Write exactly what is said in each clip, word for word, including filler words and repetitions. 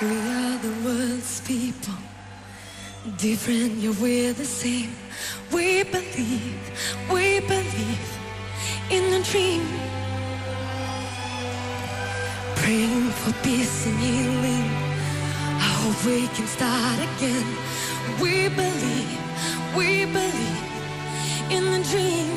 We are the world's people, different yet we're the same. We believe, we believe in a dream, praying for peace and healing. I hope we can start again. We believe, we believe in the dream.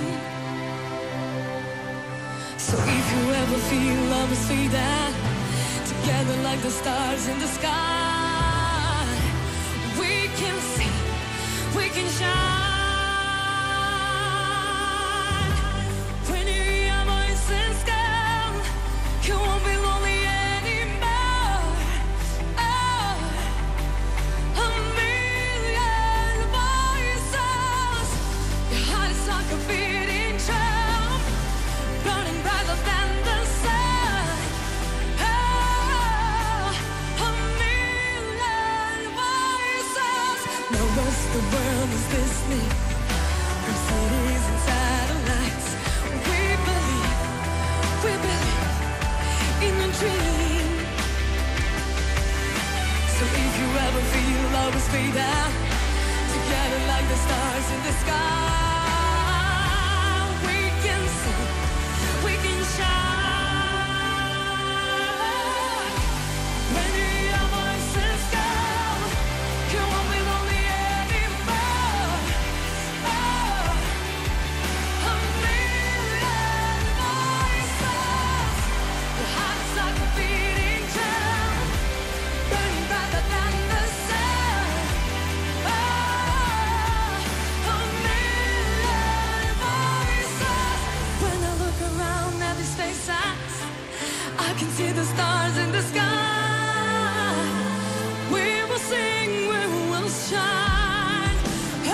So if you ever feel love is fade out, together like the stars in the sky, we can see, we can shine. When you hear our voices call, you won't be lonely anymore. Oh, a million voices. Your heart is like a beating drum, burning brighter than the sun. Oh, a million voices. No rest, the world is listening, from cities and satellites. We believe, we believe in a dream. So if you ever feel love is fade out, together like the stars in the sky, we can sing, we can shine. When you hear our voices call, you won't be lonely anymore. Oh, a million voices. Your heart is like a beating drum, burning brighter than the sun. Oh, a million voices. When I look around at these faces, I can see the stars in the sky. We will sing, we will shine. Oh,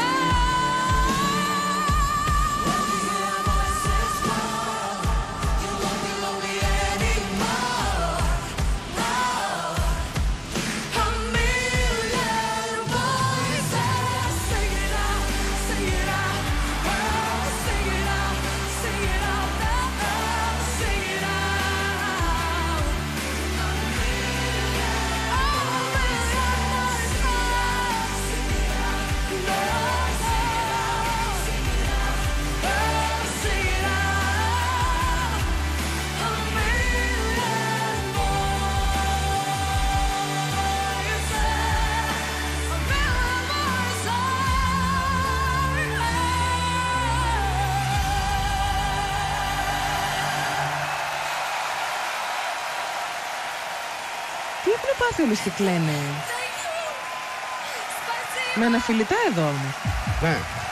when you hear our voices call, you won't be lonely anymore. Oh, a million voices. Sing it out, sing it out. Oh, sing it out, sing it out. Oh, sing it out. A million, oh, a million voices. Sing it out, no, sing it out, sing it out. Oh, sing it out. A million voices. A million Τι έχουν πάθει όλους και κλαίνε. Με αναφιλητά εδώ όμως. Ναι.